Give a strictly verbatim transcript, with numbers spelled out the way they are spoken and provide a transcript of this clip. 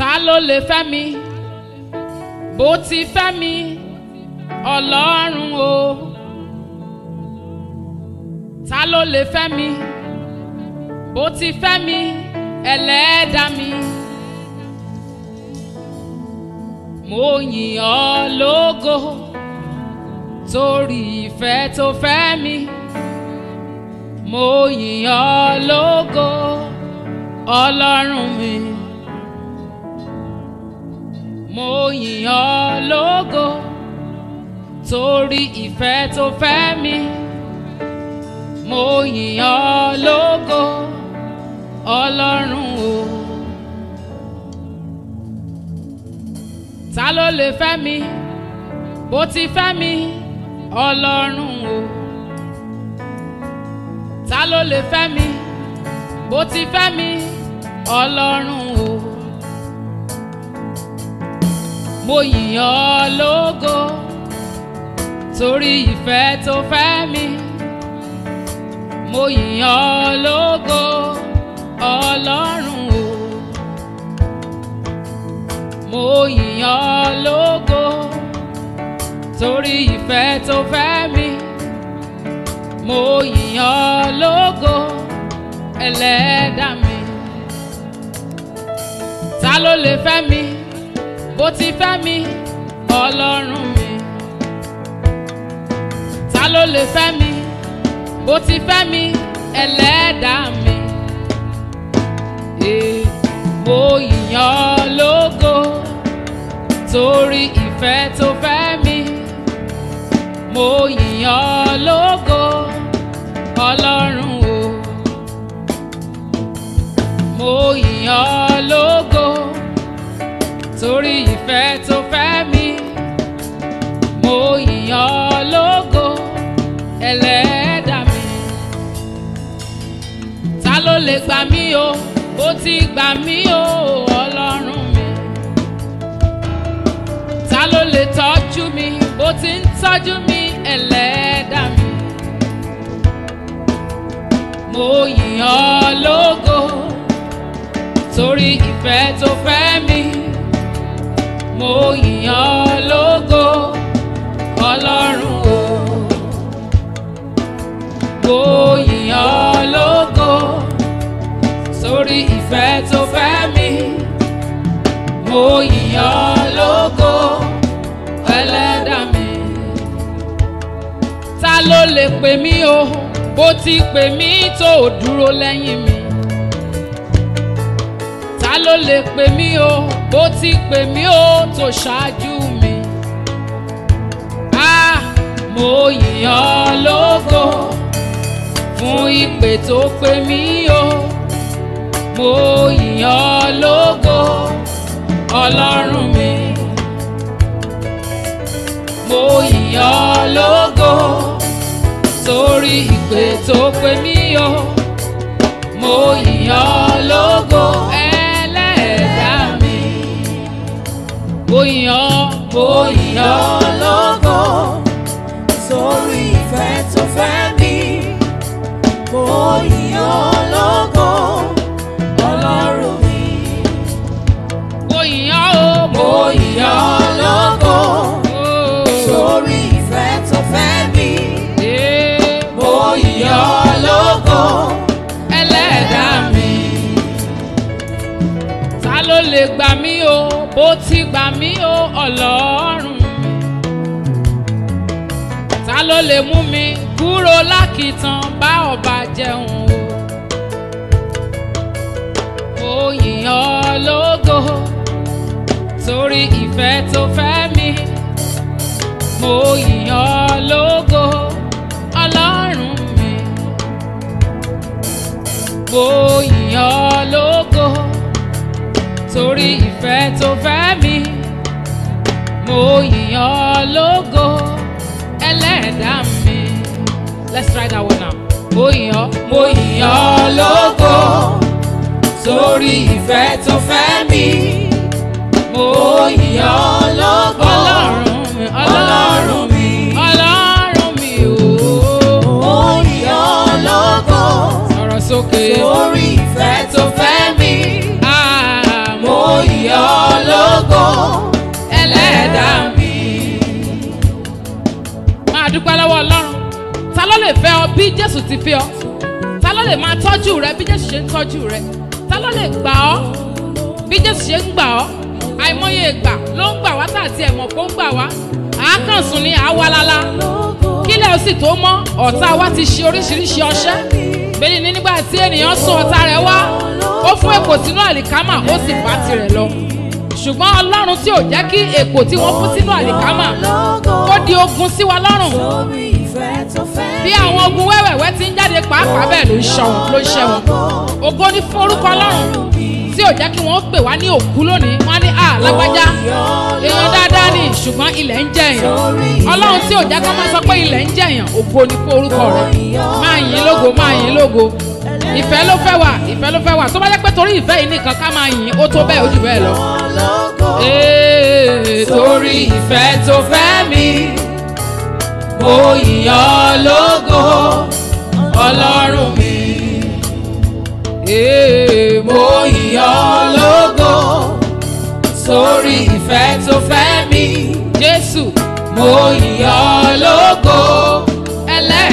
Ta ló lè fẹ́ mi bó ti fẹ́ mi Ọlọ́run o? Ta ló lè fẹ́ mi bó ti fẹ́ mi Ẹlẹ́dàá mi? Mo yìn ọ́ lógo torí ìfẹ́ tó fẹ́ mi. Mo yìn ọ́ lógo Ọlọ́run mi. Mo yìn ọ́ lógo torí ìfẹ́ tó fẹ́ mi. Mo yìn ọ́ lógo Ọlọ́run o. Ta ló lè fẹ́ mi bó ti fẹ́ mi Ọlọ́run o? Ta ló lè fẹ́ mi bó ti fẹ́ mi Ọlọ́run o? Mo yìn ọ́ lógo torí ìfẹ́ tó fẹ́ mi. Mo yìn ọ́ lógo Ọlọ́run o. Mo yìn ọ́ lógo torí ìfẹ́ tó fẹ́ mi. Mo yìn ọ́ lógo Ẹlẹ́dàá mi. Ta ló lè fẹ́ mi bó ti fẹ́ mi Ọlọ́run mi? Ta ló lè fẹ́ mi bó ti fẹ́ mi Ẹlẹ́dàá mi? Eh, mo yìn ọ́ lógo torí ìfẹ́ tó fẹ́ mi. Mo yìn ọ́ lógo Ọlọ́run o. Mo yìn ọ́ lógo torí ìfẹ́ tó fẹ́ mi. Mo yìn ọ́ lógo Ẹlẹ́dàá mi. Ta ló lè gbà mí o ó ti gbà mí o Ọlọ́run mi? Ta ló lè tọ́jú mi bó ti ń tọ́jú mi Ẹlẹ́dàá mi? Mo yìn ọ́ lógo torí ìfẹ́ tó fẹ́ mi. Mo yìn ọ́ lógo Ọlọ́run o. Mo yìn ọ́ lógo torí ìfẹ́ tó fẹ́ mi. Mo yìn ọ́ lógo Ẹlẹ́dàá mi. Ta ló lè pè mí o bó ti pè mí tó dúró lẹ́yìn mi? Ta ló lè pè mí o bó ti pè mí o tó ṣáájú mi? Ah, mo yìn ọ́ lógo fún ìpè tó pè mí o. Mo yìn ọ́ lógo Ọlọ́run mi. Mo yìn ọ́ lógo torí ìpè tó pè mí o. Mo yìn ọ́ lógo Ẹlẹ́dàá mi. Mo yìn ọ́, mo yìn ọ́ lógo torí ìfẹ́ tó fẹ́ mi. Mo yìn ọ́ lógo Ọlọ́run mi. Mo yìn ọ́ o, Mo yìn ọ́ lógo torí ìfẹ́ tó fẹ́ mi. Mo yìn ọ́ lógo Ẹlẹ́dàá mi. Ta ló lè gbà mí o bó ti gbà mí o Ọlọ́run mi? Ta ló lè mú mi kúrò lákìtàn bá ọba jẹun o? Mo yìn ọ́ lógo torí ìfẹ́ tó fẹ́ mi. Mo yìn ọ́ lógo Ọlọ́run mi. Mo yìn ọ́ lógo torí ìfẹ́ tó fẹ́ mi. Mo yìn ọ́ lógo Ẹlẹ́dàá mi. Let's try that one now. Mo yìn ọ́, Mo yìn ọ́ lógo torí ìfẹ́ tó fẹ́ mi. Mo yìn ọ́ lógo Ọlọ́run mi, Ọlọ́run mi. Ọlọ́run mi o. Mo yìn ọ́ lógo Sọ̀rọ̀ sókè. torí ìfẹ́ tó fẹ́ mi. Ah, Mo yìn ọ́ lè fẹ́ ọ bí Jésù ti fẹ́ ọ? Ta ló lè máa tọ́jú rẹ bí Jésù ṣe ń tọ́jú rẹ? Ta ló lè gbà ọ́ bí Jésù ṣe ń gbà ọ́? Àìmọye ìgbà ló ń gbà wá tàbí ẹ̀mọ̀ kó ń gbà wá. Àákànsùn ni àwalala. Kílẹ̀ ó sì tó mọ́, ọ̀tá wa ti ṣe oríṣiríṣi ọṣẹ́. Bẹ́ẹ̀ni ní nígbà tí ènìyàn sún ọ̀tá rẹ̀ wá, ó fún èpò sínú àlìkámà, ó sì bá tirẹ̀ lọ. Ṣùgbọ́n Ọlọ́run tí ò jẹ́ kí èpò tí wọ́n fún sínú àlìkámà kó di ogun sí wa lọ́rùn. Bí àwọn ogun wẹ́wẹ̀wẹ́ ti ń jáde pàápàá bẹ́ẹ̀ ló ń ṣọ́ wọn, ló ń ṣẹ́ wọn. Ògo ni fún orúkọ Ọlọ́run tí ò jẹ́ kí wọ́n pè wá ní òkú lónìí. Wọ́n á ní à lágbájá èèyàn dáadáa ni ṣùgbọ́n ilẹ̀ ń jẹ èèyàn. Ọlọ́run tí ò jẹ́ kí wọ́n máa sọ pé ilẹ̀ ń jẹ èèyàn, ògo ni fún orúkọ rẹ̀. Máa yìn lógo, máa yìn lógo. Ìfẹ́ ló fẹ́ wà, ìfẹ́ ló fẹ́ wà. Tó bá jẹ́ pé torí ìfẹ́ yìí nìkan ká máa yìn, ó tó bẹ́ẹ̀ ó jù bẹ́ẹ̀ lọ. Ee, torí ìfẹ́ tó fẹ́ mi, mo yìn ọ́ lógo, Ọlọ́run mi. Ee, mo yìn ọ́ lógo, torí ìfẹ́ tó fẹ́ mi, Jésù. Mo yìn ọ́ lógo, ẹlẹ́dàá.